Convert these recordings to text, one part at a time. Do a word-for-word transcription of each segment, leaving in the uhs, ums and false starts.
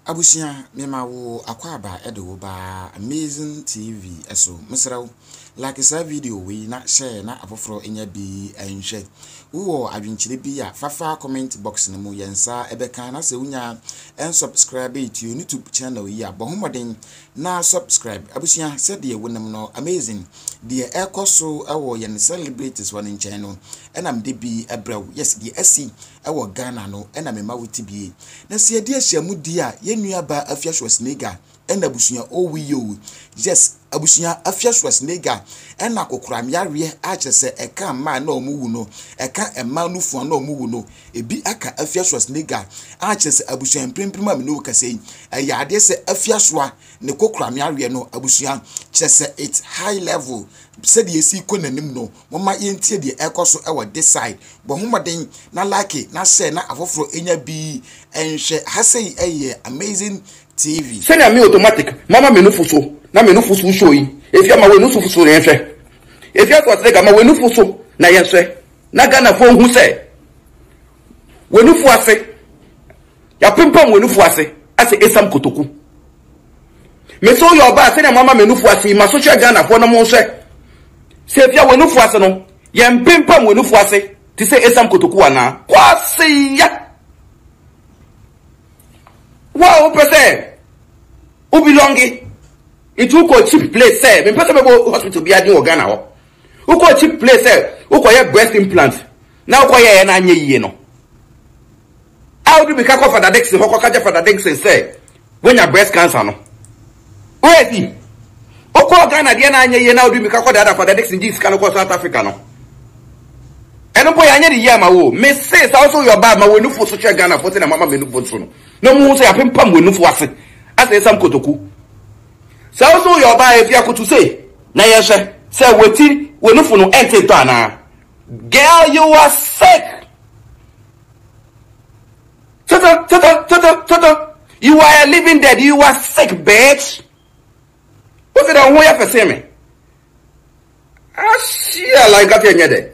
Abusia mema wo akwaba edo ba amazing T V eso mesrawo like this video we na share na afoforo enya bi enhwe wo adwenkyire bi ya fafa comment box ne mu yensa ebeka na se unya en subscribe to YouTube channel yi abohomoden na subscribe abusia said ye wonem no amazing the ekoso ewo yen celebrities one channel enam de bi ebrew yes the esi ewo Ghana no enam mema wuti bi na se de ahyamu di a yenua ba Afia Schwar ena abusuya owi yo yes abusuya Afia Schwar ena kokram yareɛ achese eka ma na omuwu no eka ema nufu na omuwu no ebi aka Afia Schwar achese abusuya mpremprim am no kase eya ade se Afia Schwar ne kokram yareɛ no abusuya chese it high level said ye si konanim no mama yentie de ekoso ewo this side bo homoden na like na share na afoforo enya bi enhwe hasei eye amazing T V. Send me automatic. Mama menu fuso. Na menu fuso show yi. If you ma we no fuso na yenhwe. If you was like ma we no fuso na yenhwe. Na Ghana fo hu se. We no fu ase. Ya pimpam we no fu ase. Ase esam kotoku. Me so your ba send mama menu fu ase ma social Ghana fo na mo hwe. Se if you we no fu ase no, ye pimpam we no fu ase. Ti se esam kotoku ana. Kwase ya. Wow, person, who belongi? It will go cheap place, sir. Me person go hospital be adin Ghana ho. Who go cheap place, sir? Who go get breast implant? Now go here na nye ye no. How do we catch for the Dexter? How catch for the Dexter, sir? When your breast cancer no? Where is he? Who go Ghana dia na nye ye now do we catch for the other for the Dexter? This can go South Africa no. And boy anya the year ma wo. Me say also your bad ma we no for social Ghana for say na mama me no for so no. No more say apempam we no fu ase ase sam kotoku so also your buy if you could to say na yeshe say weti we no fu no ente to ana girl you are sick tata tata tata tata you are a living dead you are sick bitch what's it on who you for say me ah shit like that enya de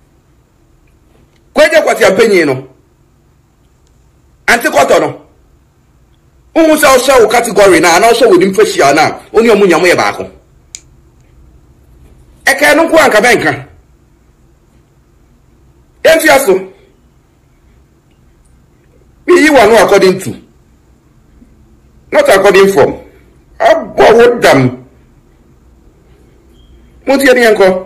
kwaje kwati ampenyi no anti koto no Who shall show category now and also with him facial now? Only a munya way back. I can't go and cabanka. Yes, yes, so. Me, you are not according to, not according from. I bought them. What's your name, uncle?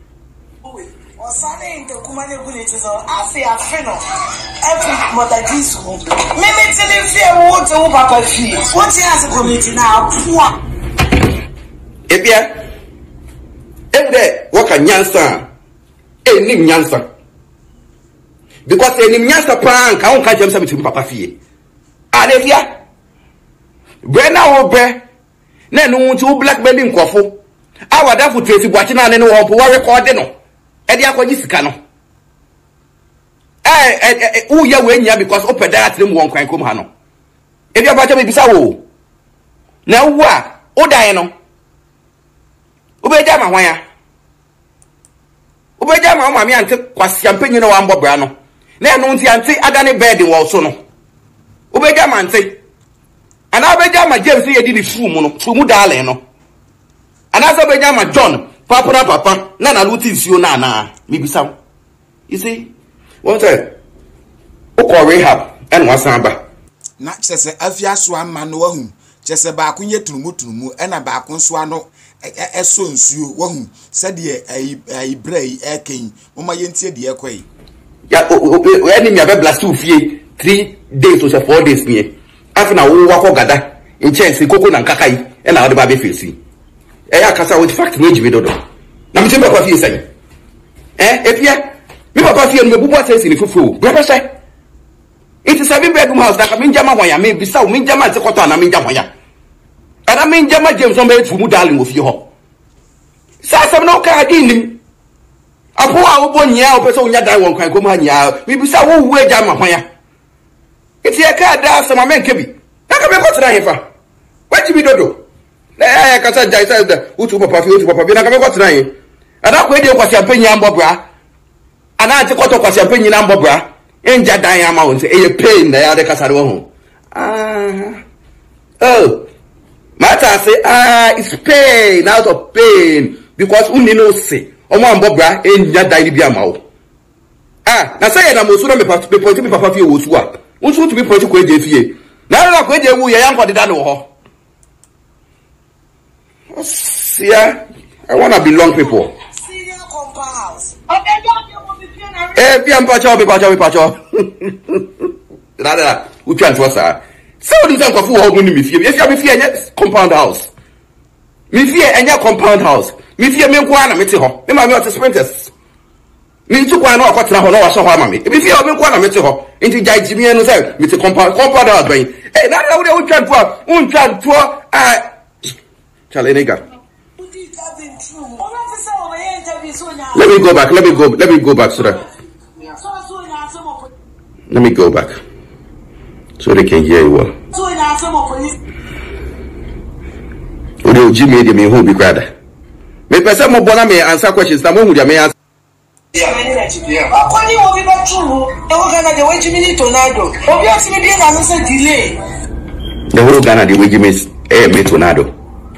Sunday the Kumane villages or Afia Fino. Every mother gives home. Maybe tell him fear what to Papa fee. What he has a community now, poor. Afia, every day, what can Yansa? Any Yansa. Because any Yansa prank, I won't catch him something to Papa fee. And Afia, Brenna will bear. Then, two black belly coffee. I would have to trace watching and no one who record no. Edi akwaji sika no eh eh u ya we nya because open that them won kwan kom ha no edi abacha me bisa wo na wo a o dan no obeja ma hwan ya obeja ma ma me ante kwasi ampanyi no wa mbobra no na eno nti ante adane bed wo so no obeja ma ante ana obeja ma James ye di di fu mu no fu mu dale no ana so obeja ma John Papa na papa na na luti nsuo na na me bisa you see one time o ko rehab en wasan ba na chese Afia Schwar ma no wahu chese ba akunye tunumu tunumu ena ba akun so ano eso nsuo wahu sade ai ai brei eken mama yentie de ekoi ya o eni me be blast ufie three days or four days ni afina wo wakọ gada in chance koko na nkakai ena wo de ba be face eya kasa with fact no jibe dodo na me temba papa fie sai eh epia me papa fie no mebubu atesi ni fufu bra say it is seven bedroom house that me njama hwan ya me bisa o me njama te koto na me njama hwan ya ana me njama James on be fumu darling wo fie ho sa sam no ka di nim apo a wo bonya o pese onya dan won kwan kom ha nya me bisa wo wu eja ma hwan ya it ye ka da sam amen kebi na ka be kotra hefa waji bi dodo eh kasa jai sa da utu papa fi utu papa bi na ka me kwatena yi ada ko ede kwasi ampanyi ambobra ana ati koto kwasi ampanyi na ambobra enja dan ya ma won se eye pain na ya de kasa de ho ah Oh, matter say ah, it's pain out of pain because uni no say. Omo ambobra enya dai bi amawo. Ah, na say na mosu na me papa me me papa fie wosu a. Unsu to be project ko eje fie. Na na ko eje wu ye yan kwade da no ho. Yeah, I want to belong people. Senior compound house. Eh, pian pacho, be pacho, be pacho. La la, we can't trust her. So do some of who me fear. If you me fear compound house. Me fear any compound house. Me fear me kwa na me te ho. Me ma me ot sprinters. Me tu kwa na okwa tena ho na wa so ho ma me. Me fear me kwa na me te ho. Inti jai jimi enu say me te compound compound house ben. Eh, na na we we can't for. Un can't for ah. Chale nigga. Let me go back. Let me go. Let me go back so that. Let me go back so they can hear you well. Odo Jimmy dey me hold be crowd. Me person mo bona me answer questions na mo hu dia me answer. Yeah. Akwani obi ba true. E wo Ghana dey wait me tornado. Obi ati me dey na say delay. The whole Ghana dey wait me eh me tornado.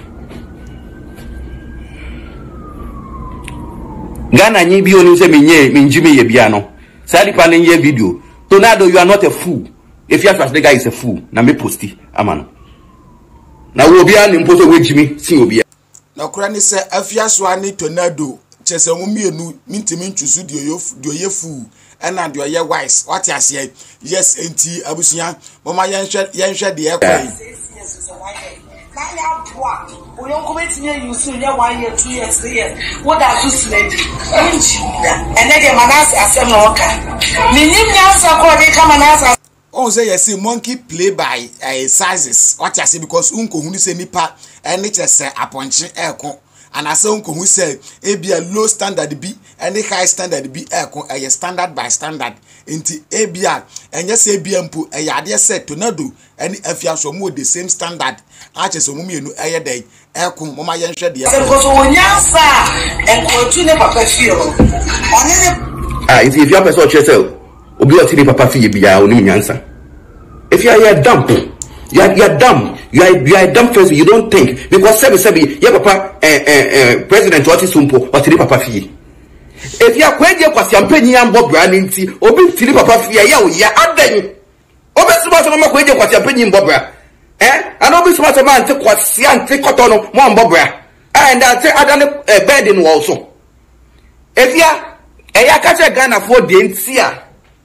Ghana nyi bi onu se me nye me njimi ye bia no. Sadi pa ne ye video. Tornado, you are not a fool. If you ask the guy is a fool, na me posti amano. Na wo bia ni mposo we jimi si obi. Na kura ni se Afia Schwar ni tornado. Chese mu mienu mintimi ntwusu de oyo de oye fool. Ena de oye wise. What you say? Yes, enti abusuya. Mama yenhwe yenhwe de ekwan. Na ya bua. We don't come to you soon. You one year, two years, three years. What are you saying? And then the manas are no okay. Minim answer call they come and answer. Oh, say you see monkey play by uh, sizes. What you say because unko huni say nipa and it say aponche eko. And I say unko who say a be a low standard B and a high standard B eko a standard by standard. Inti A B R and yes A B M pu a yadia set tornado and if you are more the same standard. Arches of mummy no air day. Eko mama yenhwe de. Because when you answer and continue papa feel. Ah, if you have a sort yourself, obi oti papa feel bia oni nyansa. If you are you are dumb, you are you are dumb. You are you are a dumb person. You don't think because seven seven. Your papa, eh eh eh, President Oti Sumpo, oti papa feel. If you are kwedi kwasi ampenyi ambo brand nti, obi tiri papa feel ya o ya aden. Obi suba so mama kwedi kwasi ampenyi ambo brand. Eh? I know this matter man take kwasi ante kotono mo ambo brand. And I take adane bed in also. If you are eya kache Ghana for the ntia.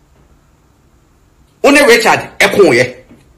One Richard ekon ye.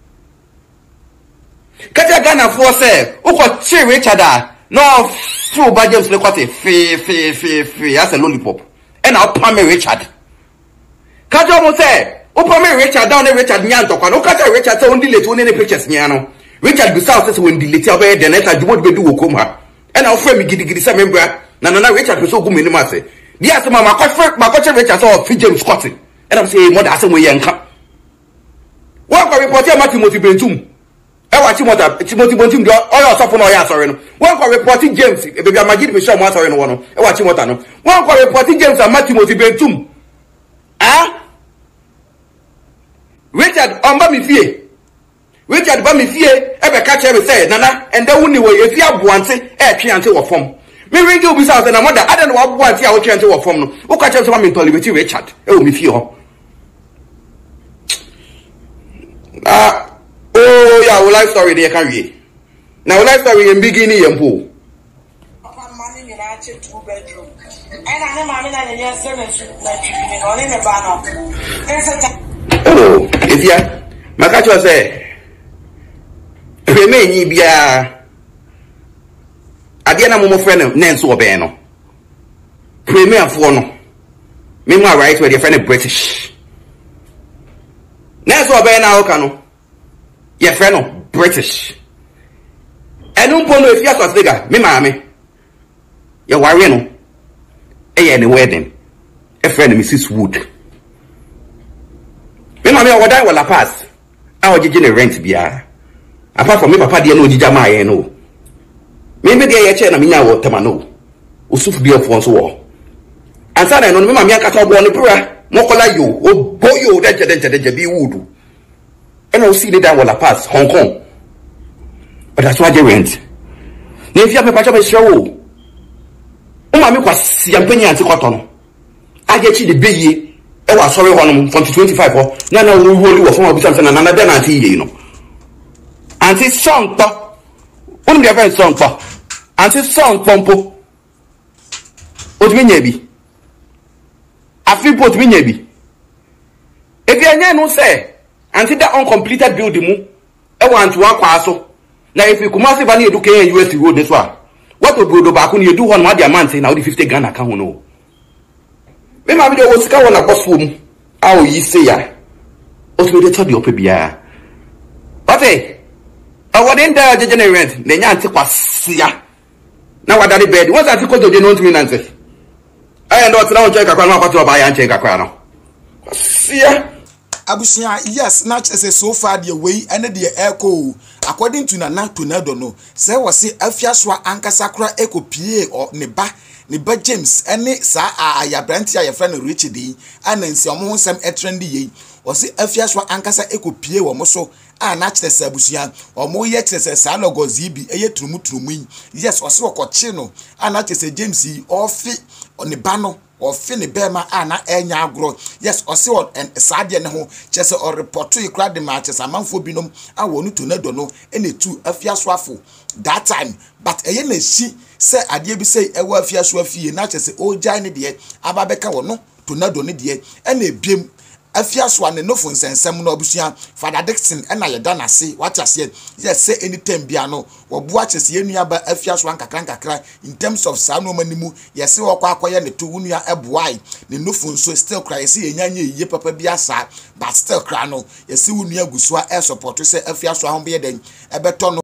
Kache Ghana for say, uko chi Richard a no full budget le kwate fe fe fe fe as a lollipop. And I'll pay me Richard. Kache mo say, upo me Richard down Richard nyanto kwa. No kache Richard say undi late one pictures nyano. Richard Bisau says when delete over the next I won't be do wokoma. And I'll frame me gidi gidi sa membra. Na na Richard be so good me ma say. Dia say mama ko ma ko Richard so fi James Scott. And I'm saying mother say we yanka. One ko report here Timothy Bentum. E wa Timothy Timothy Bentum do oyo so no ya sorry no. One ko report James e be amagidi me show mo sorry no one no. E wa Timothy no. One ko report James and Timothy Bentum. Ah? Richard omba mi fie. Richard ba mi fie e be ka chere say nana and then woni we efi aboante e twe ante wo fom. Me ringi obi sa na mother ada na wo aboante a wo twe ante wo fom no. Wo ka chere say ma tolibeti Richard e wo mi fie ho. Ah, oh yeah, our life story there can we. Now our life story in beginning yempo. Papa money in a two bedroom. And I know my man in your seven like on in the banner. Oh, if ya Makacho say remain bia adia na momo friend na enso obe no. Premier for no. Me ma right where your friend British. Na so obe na oka no. Your friend no British. Enu mpo no if ya so diga me ma me. Your worry no. E ye ni wedding. E friend Missus Wood. Me ma me o die wala pass. A o gigi ne rent bia. Apart from me papa de no gigi ma ye no. Me me de ye che na me nya wo tema no. Osuf bia fo so wo. Ansa na no me ma me aka to bo no pura. Mokola yo, o boyo, deje deje deje bi wudu. And I'll see the down wala pass Hong Kong. but that's why they rent. If you have a patch of a show, Umami was Siampany and Cotton. I get you the big I was sorry on twenty twenty-five or Nana will roll you from a bit and another penalty, you know. And his song pop. Only a very song pop. And his song pompo. Otminyabi. I feel put Minyabi. If you are no say, and see that uncompleted building, I want to walk also. Now, if you come out of U K and U S road this one, what would go back when you do one more diamond now the fifty Ghana account? No. Maybe I will go on a boss room. How you say ya? What will they tell you, Pibia? But eh, I want in there generate the Yanti Quasia. Now, what are the bed? What's that because of the non to me, Nancy? I don't know, check a crown to buy and check a crown. See Abusia, yes, not as a so far the way and the echo. According to Nana Tornado, no, say was see Afia Schwar Anka Sakra Echo P A or Neba, Neba James, and Sa Aya Brantia, your friend Richie D, and then some some a trendy ye, or see Afia Schwar Ankasa Echo P A or Moso, and not the Sabusia, or more yet as a son or Gozibi, a yet to Mutrumi, yes, or so Cochino, and not as a James or fit on the banner. Or Finny Bema ana enya agro yes or see what and sadia ne ho chese or report to crowd the matches amanfo binom awonu tornado no ene tu Afia Schwar that time but eye na shi say ade bi say ewa Afia Schwar fie na chese o jai ne de ababeka wo no tornado ne de ene biem Afia Schwar ne no fun sensem no obusuan Father Dixon ena yeda na se what ase yes say anytime bia no wo bua chese enua ba Afia Schwar kakra kakra in terms of sa no manimu yes wo kwa akoye ne to unua eboai ne no fun so still cry say enyanye ye papa bia sa but still cry no yes unua gusua e support say Afia Schwar ho be den ebeto no